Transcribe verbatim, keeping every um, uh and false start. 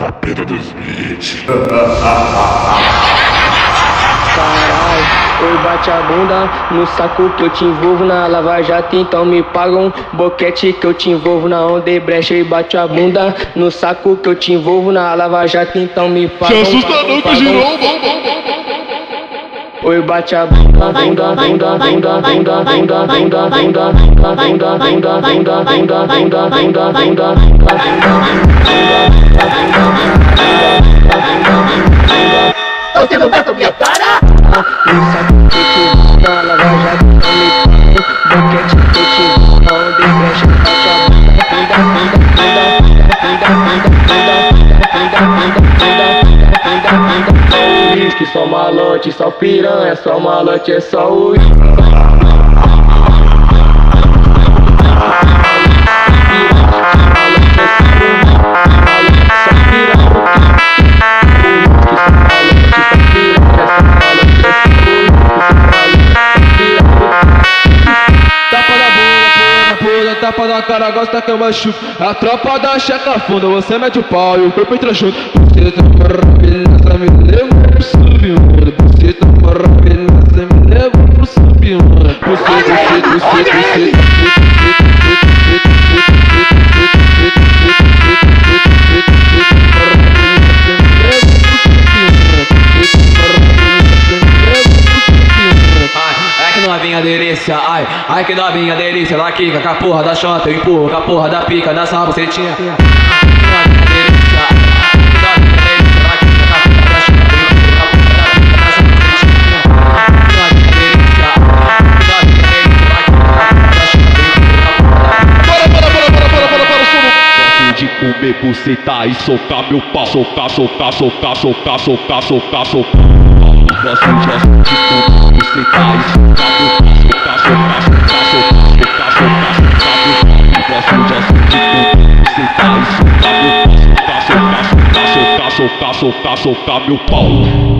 Capeta dois mil e vinte. Caralho, oi, bate a bunda no saco que eu te envolvo na Lava Jato, então me paga um boquete que eu te envolvo na Odebrecht. E bate a bunda no saco que eu te envolvo na Lava Jato, então me paga um. Se assusta não que girou. Oi, bate a bunda, bunda, bunda, bunda, bunda, bunda, bunda, bunda, bunda, bunda, bunda, bunda, bunda, bunda, bunda, bunda, Você não vai com minha cara? no saco que eu te envolvo na Lava Jato, então me paga um boquete que eu te envolvo na Odebrecht. Bate a bunda, bunda, bunda, bunda, bunda, bunda, bunda, bunda, bunda, bunda. Que só malote, só piranha, só malote, é só o tapa na cara, gosta que eu machuco. A tropa da checa funda, você mete o pau e o corpo entra junto. Você tá maravilhosa, me leva pro submundo. Você tá maravilhosa, me leva pro submundo. Você, você, você, você, novinha delícia, ai, ai que novinha delícia. Ela quica com a porra da chota, eu empurro com a porra da pica dessa bucetinha. Novinha delícia, ai, que novinha delícia. Ela quica com a porra da chota, eu empurro com a porra da pica dessa bucetinha. Novinha delícia, ai, que novinha delícia. Ela quica com a porra da chota, eu empurro com a porra da pica. Bora, bora, bora, bora, bora, bora, bora, som. Gosto de comer buceta e socar meu pau. Socar, socar, socar, socar, socar, socar, socar. Gosto de comer buceta e socar meu pau. Socar, socar, socar, socar, socar, socar. Gosto de comer buceta e socar meu pau. Socar, socar, socar, socar, socar, socar, socar meu pau.